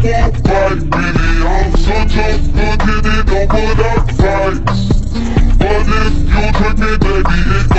won't fight. Really, I'm so tough, good, and it don't put up fights. But if you trick me, baby, it